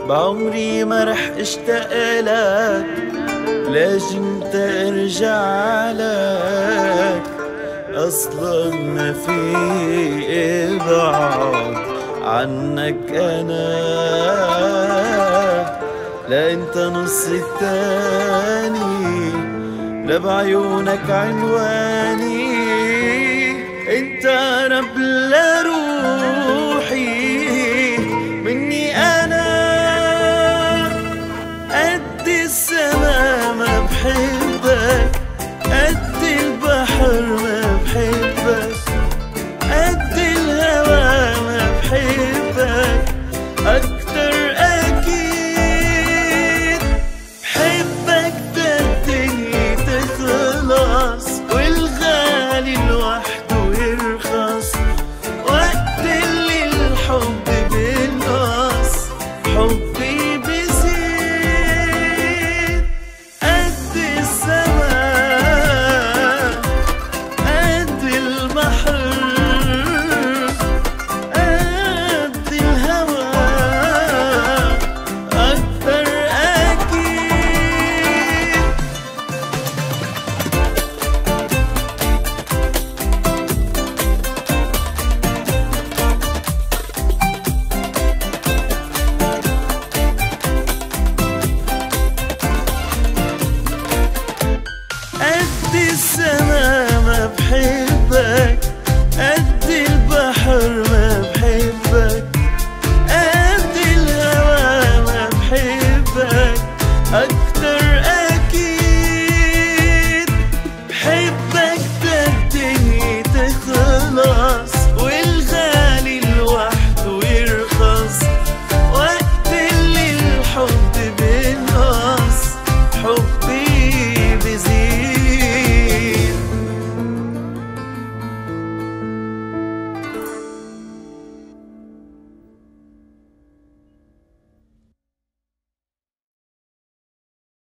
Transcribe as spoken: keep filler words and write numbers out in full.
بعمري ما رح اشتاق لك، ليش انت ارجع لك؟ اصلا ما في ابعد عنك انا، لا انت نص التاني، لا بعيونك عنواني. انت رب لروحي مني انا، قد السما ما بحبك، قد البحر ما بحبك، قد الهوى ما بحبك اكتر اكيد. بحبك ده الدنيا تخلص والغالي الوحيد